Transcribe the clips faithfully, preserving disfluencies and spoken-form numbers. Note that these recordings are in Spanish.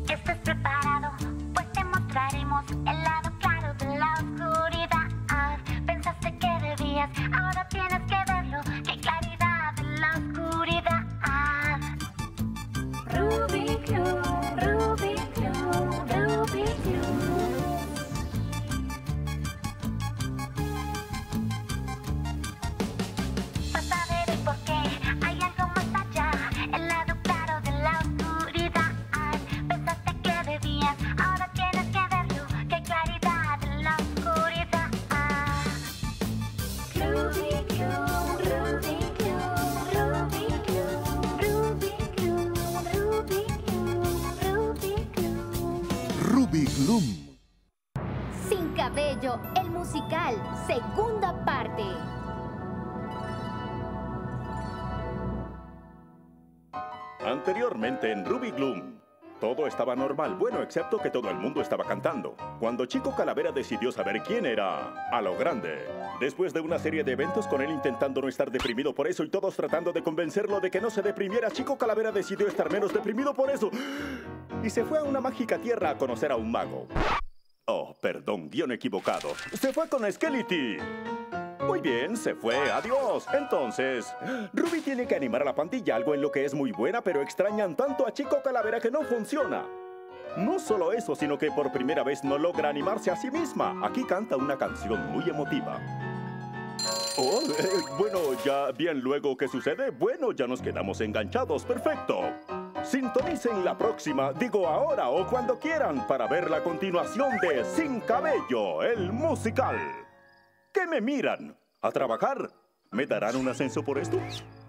que estés preparado, pues te mostraremos el lado claro de la oscuridad. Pensaste que debías, ahora tienes que verlo. ¡Qué claridad de la oscuridad! Rubik Cube, Rubik Cube, Rubik Cube. Vas a ver el porqué, hay algo más allá, el lado claro de la oscuridad. Pensaste que debías, ahora tienes que verlo. ¡Qué claridad de la oscuridad! Rubik Cube, Rubik Cube, Rubik Cube, Rubik Cube, Rubik Cube, Rubik Cube. Rubik Loom. Sin cabello, el musical, segunda parte. Anteriormente en Rubik Loom. Todo estaba normal, bueno, excepto que todo el mundo estaba cantando. Cuando Chico Calavera decidió saber quién era, a lo grande. Después de una serie de eventos con él intentando no estar deprimido por eso y todos tratando de convencerlo de que no se deprimiera, Chico Calavera decidió estar menos deprimido por eso. Y se fue a una mágica tierra a conocer a un mago. Oh, perdón, guión equivocado. Se fue con Skelety. Muy bien, se fue, adiós. Entonces, Ruby tiene que animar a la pandilla, algo en lo que es muy buena, pero extrañan tanto a Chico Calavera que no funciona. No solo eso, sino que por primera vez no logra animarse a sí misma. Aquí canta una canción muy emotiva. Oh, eh, bueno, ya bien, luego, ¿qué sucede? Bueno, ya nos quedamos enganchados, perfecto. Sintonicen la próxima, digo ahora o cuando quieran, para ver la continuación de Sin Cabello, el musical. ¿Qué me miran? ¿A trabajar? ¿Me darán un ascenso por esto?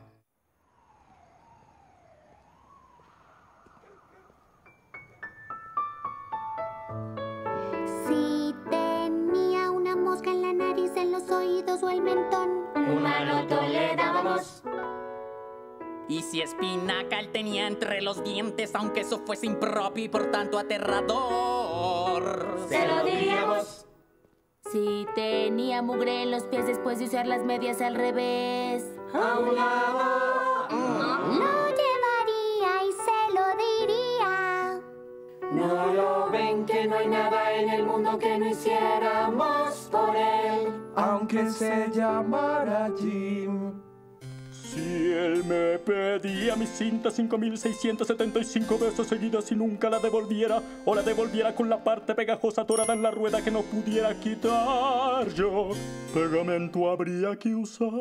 Si tenía una mosca en la nariz, en los oídos o el mentón, un manoto le dábamos. Y si espinaca él tenía entre los dientes, aunque eso fuese impropio y por tanto aterrador, se lo diríamos. Si tenía mugre en los pies después de usar las medias al revés, a un lado, lo llevaría y se lo diría. No lo ven que no hay nada en el mundo que no hiciéramos por él, aunque se llamara Jim. Si él me pedía mi cinta cinco mil seiscientos setenta y cinco veces seguidas y nunca la devolviera, o la devolviera con la parte pegajosa atorada en la rueda que no pudiera quitar yo, pegamento habría que usar.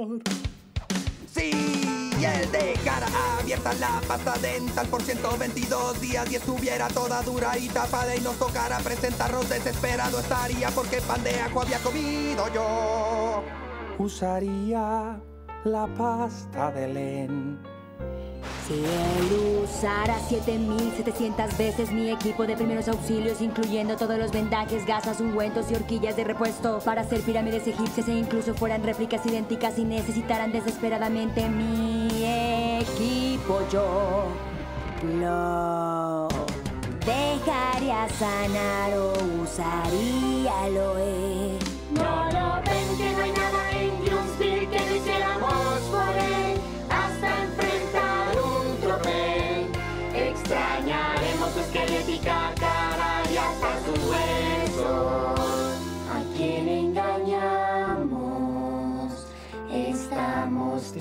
Si él dejara abierta la pasta dental por ciento veintidós días y estuviera toda dura y tapada y nos tocara presentarnos, desesperado estaría porque pan de ajo había comido yo. Usaría la pasta de Len. Si él usara siete mil setecientas veces mi equipo de primeros auxilios, incluyendo todos los vendajes, gasas, ungüentos y horquillas de repuesto para hacer pirámides egipcias e incluso fueran réplicas idénticas y necesitaran desesperadamente mi equipo, yo lo dejaría sanar o usaría aloe. No lo ven que no hay nada en Jonesville que no hiciéramos por él, hasta enfrentar un tropel. Extrañaremos su esquelética cara y hasta sus huesos. ¿A quién engañamos? Estamos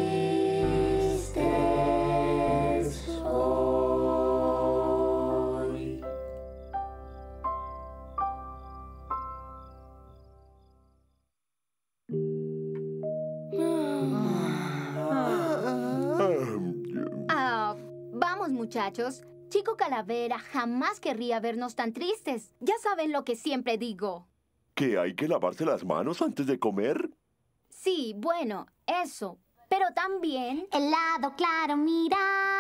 tristes hoy. Ah, vamos, muchachos. Chico Calavera jamás querría vernos tan tristes. Ya saben lo que siempre digo. ¿Que hay que lavarse las manos antes de comer? Sí, bueno, eso. Pero también el lado claro mirar.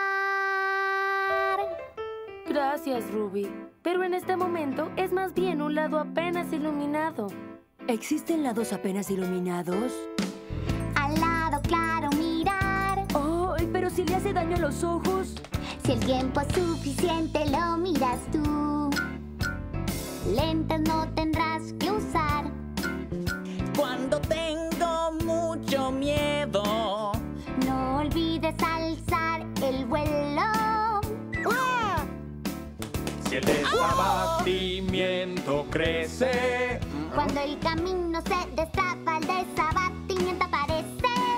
Gracias, Ruby. Pero en este momento es más bien un lado apenas iluminado. ¿Existen lados apenas iluminados? Al lado claro mirar. ¡Ay, pero si le hace daño a los ojos! Si el tiempo es suficiente, lo miras tú. Lentes no tendrás que usar. Cuando tengo mucho miedo, no olvides alzar el vuelo. ¡Ah! Si el desabatimiento crece, Cuando el camino se destraba, el desabatimiento aparece.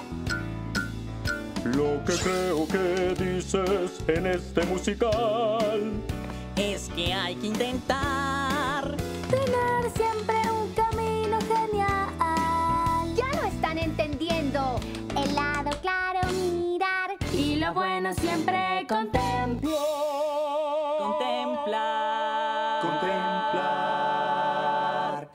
Lo que creo que dices en este musical es que hay que intentar tener siempre un camino genial. Ya lo están entendiendo. El lado claro mirar. Y lo bueno siempre contemplar. contemplar. contemplar.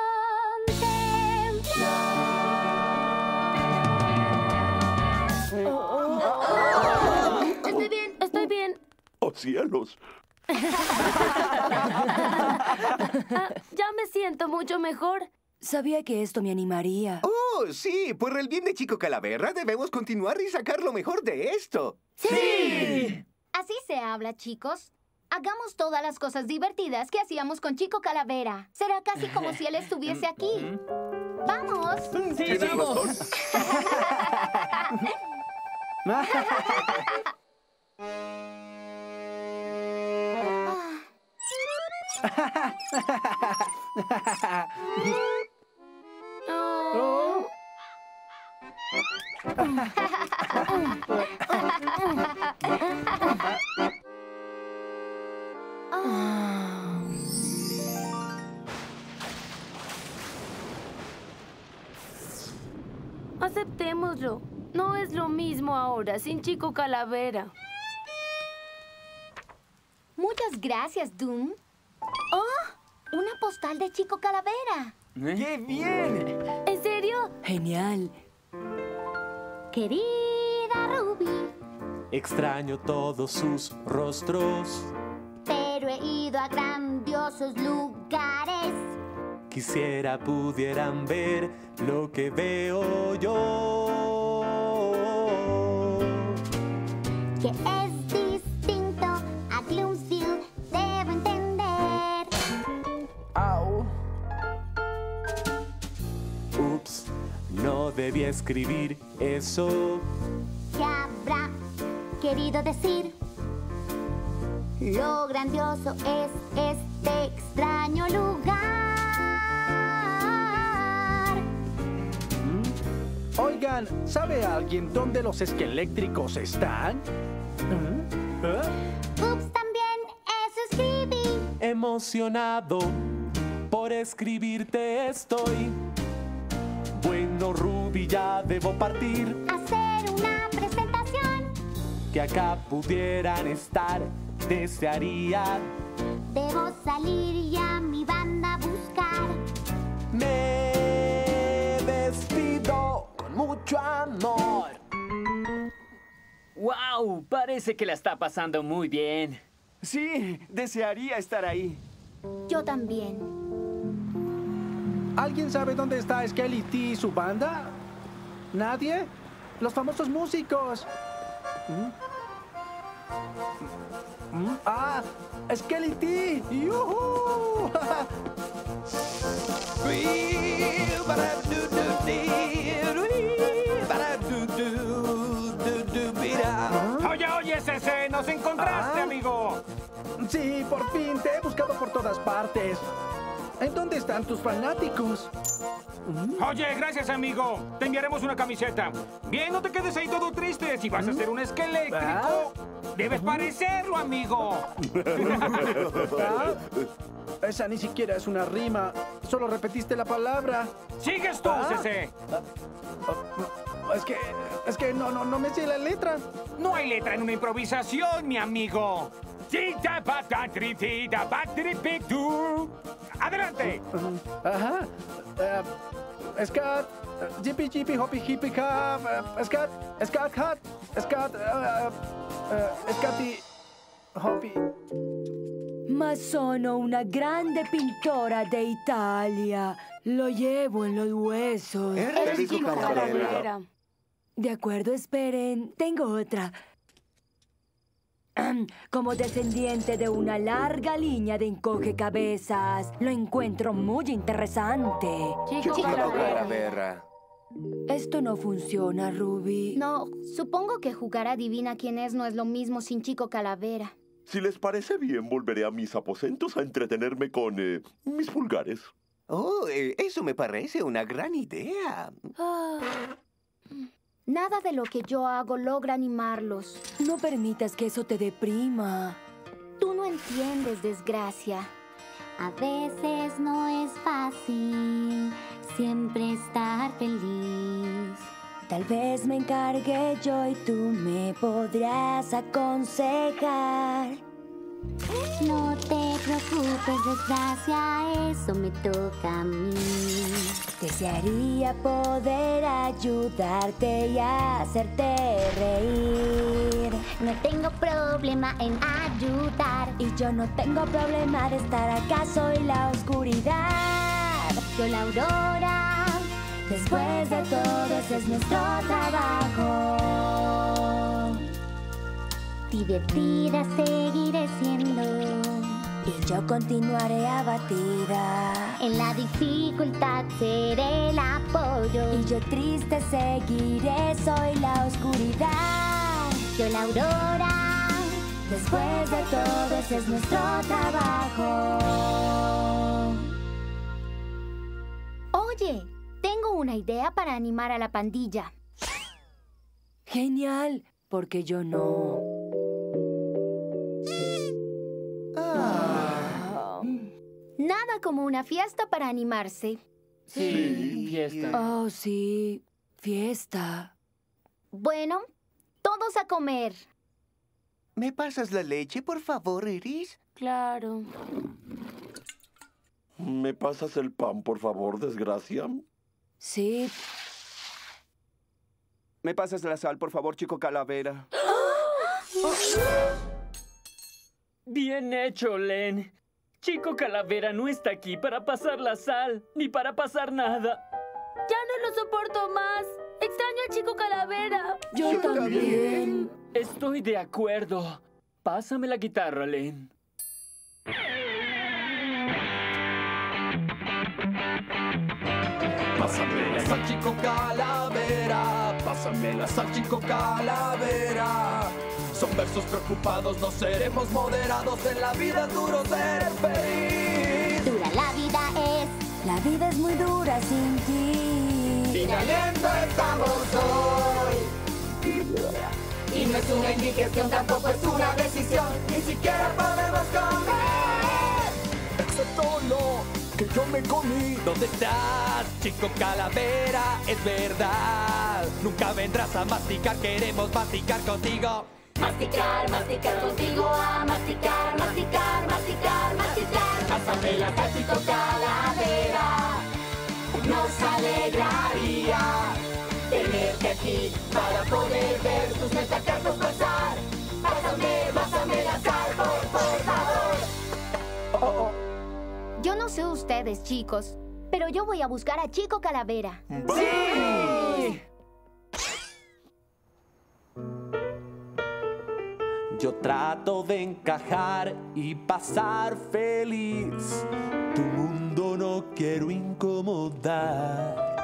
Estoy bien, estoy bien. ¡Oh, cielos! Ah, ya me siento mucho mejor. Sabía que esto me animaría. Oh, sí, por el bien de Chico Calavera debemos continuar y sacar lo mejor de esto. ¡Sí! Así se habla, chicos. Hagamos todas las cosas divertidas que hacíamos con Chico Calavera. Será casi como si él estuviese aquí. ¡Vamos! Sí, Tienes vamos. razón. Oh. Aceptémoslo. No es lo mismo ahora sin Chico Calavera. Muchas gracias, Doom. ¡Oh! Una postal de Chico Calavera. ¡Qué bien! ¿En serio? Genial. Querida Ruby, Extraño todos sus rostros. pero he ido a grandiosos lugares. Quisiera pudieran ver lo que veo yo. Que es distinto a Gloomsville, debo entender. Au. Ups, no debí escribir eso. ¿Qué habrá querido decir? Lo grandioso es este extraño lugar. Oigan, ¿sabe alguien dónde los esqueléctricos están? ¿Eh? Ups, también eso escribí. Emocionado por escribirte estoy. Bueno, Ruby, ya debo partir. Hacer una presentación. Que acá pudieran estar, desearía. Debo salir y a mi banda buscar. Me despido con mucho amor. ¡Wow! Parece que la está pasando muy bien. Sí, desearía estar ahí. Yo también. ¿Alguien sabe dónde está Skelly T y su banda? ¿Nadie? Los famosos músicos. ¿Mm? ¿Mm? ¡Ah! ¡Skelly T! ¡Yujú! Oye, oye, C C, nos encontraste, ¿Ah? amigo. Sí, por fin, te he buscado por todas partes. ¿En dónde están tus fanáticos? Oye, gracias, amigo. Te enviaremos una camiseta. Bien, no te quedes ahí todo triste. Si vas a ser un esqueléctrico, debes parecerlo, amigo. ¿Ah? Esa ni siquiera es una rima. Solo repetiste la palabra. Sigues tú, ¿Ah? C C. Es que... Es que no, no, no me sé la letra. No hay letra en una improvisación, mi amigo. ¡Adelante! Ajá. Uh, scat, jippy jippy hoppy hippy cap, uh, scat, scat hat, scat, uh, uh, scatty, hoppy. Ma sono una grande pintora de Italia. Lo llevo en los huesos. Eres El Chico Chico Calavera. Calavera. De acuerdo, esperen. Tengo otra. Como descendiente de una larga línea de encoge cabezas, lo encuentro muy interesante. Chico Calavera. Esto no funciona, Ruby. No, supongo que jugar a Adivina quién es no es lo mismo sin Chico Calavera. Si les parece bien, volveré a mis aposentos a entretenerme con eh, mis pulgares. Oh, eh, eso me parece una gran idea. Ah. Nada de lo que yo hago logra animarlos. No permitas que eso te deprima. Tú no entiendes, desgracia. A veces no es fácil siempre estar feliz. Tal vez me encargue yo y tú me podrás aconsejar. No te preocupes, desgracia, eso me toca a mí. Desearía poder ayudarte y hacerte reír. No tengo problema en ayudar. Y yo no tengo problema de estar acá, soy la oscuridad. Yo la aurora. Después de todo, ese es nuestro trabajo. Divertida seguiré siendo. Y yo continuaré abatida. En la dificultad seré el apoyo. Y yo triste seguiré, soy la oscuridad. Yo la aurora. Después de todo, ese es nuestro trabajo. Oye, tengo una idea para animar a la pandilla. Genial, porque yo no. Ah. Nada como una fiesta para animarse. Sí, fiesta. Oh, sí, fiesta. Bueno, todos a comer. ¿Me pasas la leche, por favor, Iris? Claro. ¿Me pasas el pan, por favor, desgracia? Sí. ¿Me pasas la sal, por favor, chico calavera? Bien hecho, Len. Chico Calavera no está aquí para pasar la sal, ni para pasar nada. Ya no lo soporto más. Extraño al Chico Calavera. Yo, Yo también. también. Estoy de acuerdo. Pásame la guitarra, Len. Pásame la sal, Chico Calavera. Pásame la sal, Chico Calavera. Son versos preocupados, no seremos moderados. En la vida es duro ser feliz. Dura la vida es. La vida es muy dura sin ti. Sin aliento estamos hoy. Y no es una indicación, tampoco es una decisión. Ni siquiera podemos comer. Excepto lo que yo me comí. ¿Dónde estás, Chico Calavera? Es verdad. Nunca vendrás a masticar, queremos masticar contigo. Masticar, masticar contigo, a masticar, masticar, masticar, masticar. Pásame la sal, Chico Calavera. Nos alegraría tenerte aquí para poder ver tus metacarpos pasar. Pásame, pásame la sal, por, por favor. Oh, oh. Yo no sé ustedes, chicos, pero yo voy a buscar a Chico Calavera. ¡Sí! Yo trato de encajar y pasar feliz. Tu mundo no quiero incomodar.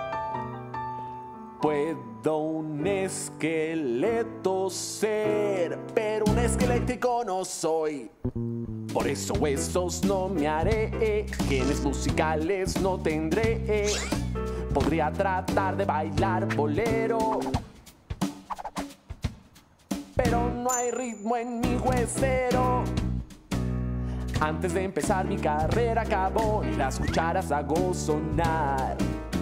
Puedo un esqueleto ser, pero un esquelético no soy. Por eso huesos no me haré, genes musicales no tendré. Podría tratar de bailar bolero, pero no hay ritmo en mi huesero. Antes de empezar mi carrera acabó y las cucharas hago sonar.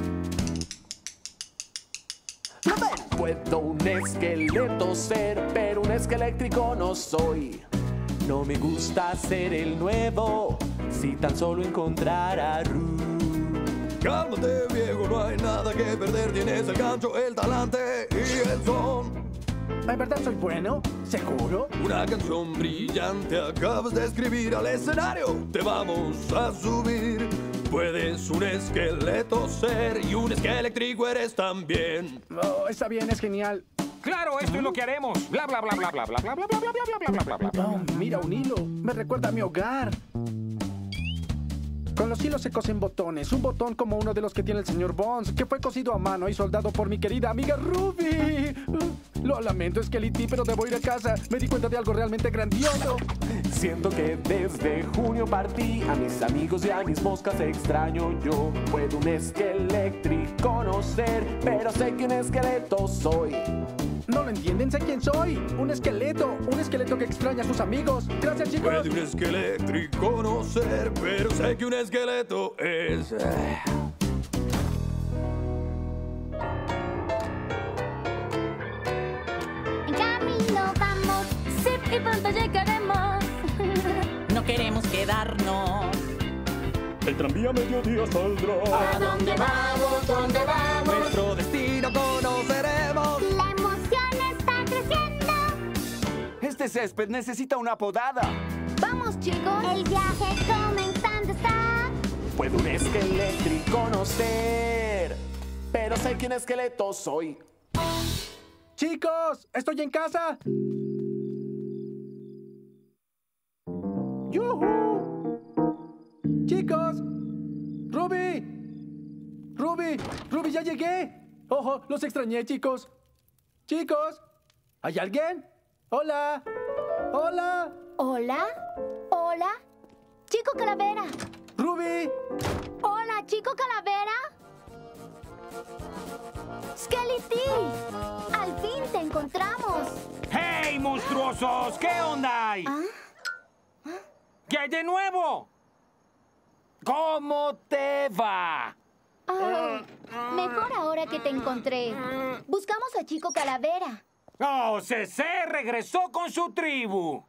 Puedo un esqueleto ser, pero un esquelétrico no soy. No me gusta ser el nuevo, si tan solo encontrara Ru. Cálmate, viejo, no hay nada que perder. Tienes el gancho, el talante y el son. ¿En verdad soy bueno? ¿Seguro? Una canción brillante acabas de escribir al escenario. Te vamos a subir. Puedes un esqueleto ser y un esquelétrico eres también. Oh, está bien, es genial. Claro, esto es lo que haremos. Bla, bla, bla, bla, bla, bla, bla, bla, bla, bla, bla, bla, bla, bla, bla. Oh, mira, un hilo. Me recuerda a mi hogar. Con los hilos se cosen botones. Un botón como uno de los que tiene el señor Bones, que fue cosido a mano y soldado por mi querida amiga Ruby. Lo lamento, Skelety, pero debo ir a casa. Me di cuenta de algo realmente grandioso. Siento que desde junio partí, a mis amigos y a mis moscas extraño yo. Puedo un esqueléctrico no ser, pero sé que un esqueleto soy. ¿No lo entienden? Sé quién soy. Un esqueleto. Un esqueleto que extraña a sus amigos. Gracias, chicos. Puede un esqueléctrico no ser, pero sé que un esqueleto es. En camino vamos, sí, y pronto llegaremos. No queremos quedarnos. El tranvía a mediodía saldrá. ¿A dónde vamos? ¿Dónde vamos? Nuestro destino conoceremos. La emoción está creciendo. Este césped necesita una podada. Vamos, chicos. El viaje comenzando está. Puedo un esqueléctrico no ser, pero sé que un esqueleto soy. Chicos, estoy en casa. ¡Yuhu! Chicos, Ruby, Ruby, Ruby, ya llegué. Ojo, los extrañé, chicos. Chicos, ¿hay alguien? Hola, hola. Hola, hola. Chico Calavera. Ruby. Hola, Chico Calavera. Skelety, al fin te encontramos. ¡Hey, monstruosos! ¿Qué onda hay? ¿Ah? ¿Qué hay de nuevo? ¿Cómo te va? Ah, mejor ahora que te encontré. Buscamos a Chico Calavera. ¡Oh, C C regresó con su tribu!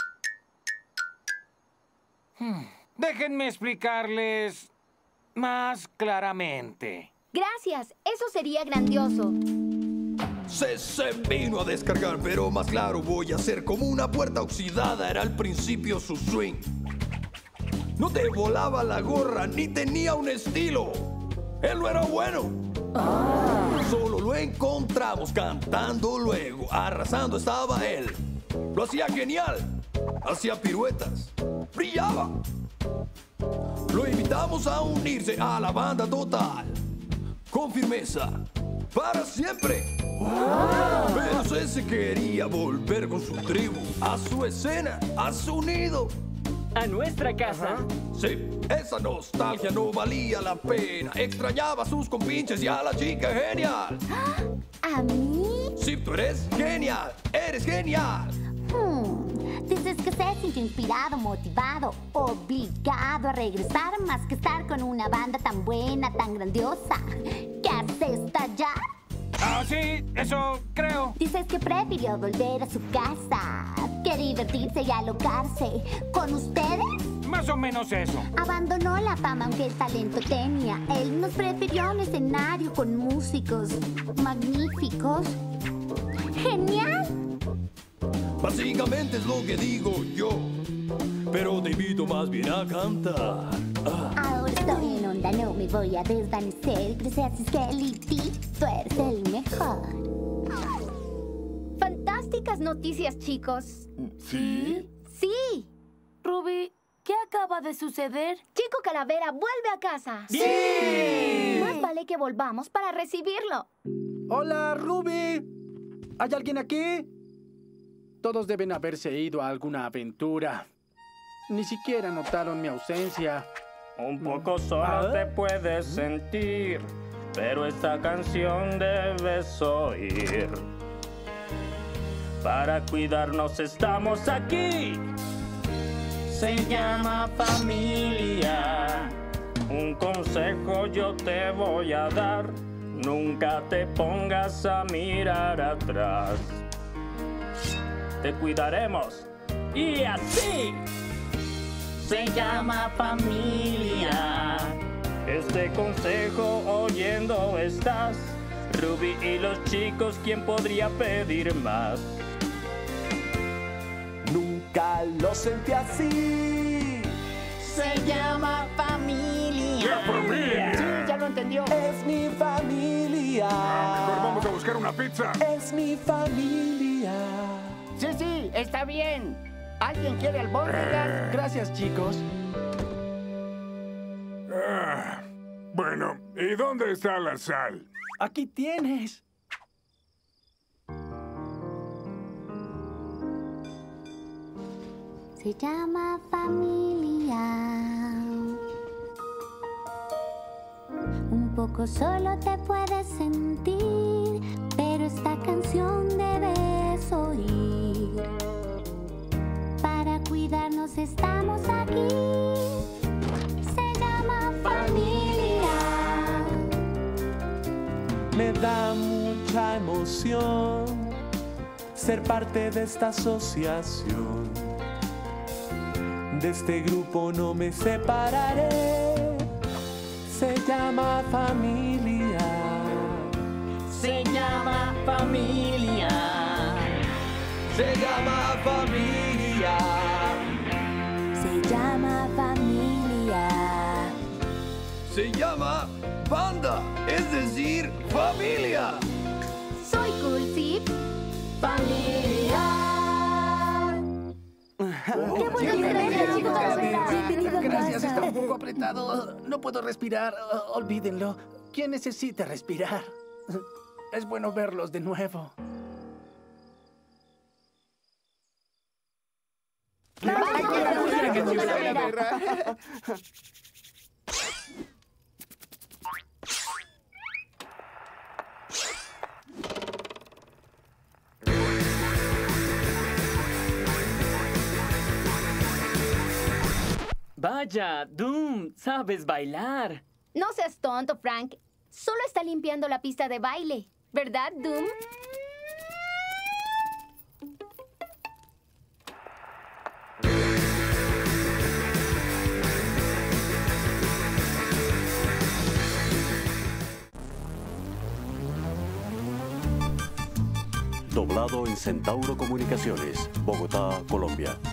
Hmm, Déjenme explicarles más claramente. Gracias, eso sería grandioso. Se, se vino a descargar, pero más claro voy a hacer como una puerta oxidada. Era al principio su swing. No te volaba la gorra ni tenía un estilo. Él no era bueno. Solo lo encontramos cantando luego. Arrasando estaba él. Lo hacía genial. Hacía piruetas. Brillaba. Lo invitamos a unirse a la banda total. Con firmeza. Para siempre. Pero C C quería volver con su tribu. A su escena. A su nido. A nuestra casa. Sí, esa nostalgia no valía la pena. Extrañaba a sus compinches y a la chica genial. ¿A mí? Sí, tú eres genial. Eres genial. Hmm. Dices que se sintió inspirado, motivado, obligado a regresar, más que estar con una banda tan buena, tan grandiosa, que hace estallar. Ah, sí, eso creo. Dices que prefirió volver a su casa, que divertirse y alocarse. ¿Con ustedes? Más o menos eso. Abandonó la fama aunque el talento tenía. Él nos prefirió un escenario con músicos magníficos. ¡Genial! Básicamente es lo que digo yo. Pero te invito más bien a cantar. Ah. Ahora estoy en onda, no me voy a desvanecer. Gracias, Skelety, tú eres el mejor. Fantásticas noticias, chicos. ¿Sí? Sí. Ruby, ¿qué acaba de suceder? Chico Calavera vuelve a casa. ¡Sí! Más vale que volvamos para recibirlo. Hola, Ruby. ¿Hay alguien aquí? Todos deben haberse ido a alguna aventura. Ni siquiera notaron mi ausencia. Un poco solo ¿Ah? te puedes sentir, pero esta canción debes oír. Para cuidarnos estamos aquí. Se llama familia. Un consejo yo te voy a dar. Nunca te pongas a mirar atrás. Te cuidaremos. Y así. Se llama familia. Este consejo oyendo estás. Ruby y los chicos, ¿quién podría pedir más? Nunca lo sentí así. Se llama familia. ¡La familia! Sí, ya lo entendió. Es mi familia. Mejor vamos a buscar una pizza. Es mi familia. Sí, sí, está bien. ¿Alguien quiere albóndigas? Gracias, chicos. Ah, bueno, ¿y dónde está la sal? Aquí tienes. Se llama familia. Un poco solo te puedes sentir, pero esta canción debes oír. Para cuidarnos estamos aquí. Se llama familia. Me da mucha emoción ser parte de esta asociación. De este grupo no me separaré. Se llama familia. Se llama familia. Se llama familia. Se llama familia. Se llama Panda, es decir, familia. Soy Coolsip. Familia. ¡Qué bueno verla, chicos! Gracias, gracias, está un poco apretado. No puedo respirar. Oh, olvídenlo. ¿Quién necesita respirar? Es bueno verlos de nuevo. Vaya, Doom, sabes bailar. No seas tonto, Frank. Solo está limpiando la pista de baile. ¿Verdad, Doom? Doblado en Centauro Comunicaciones, Bogotá, Colombia.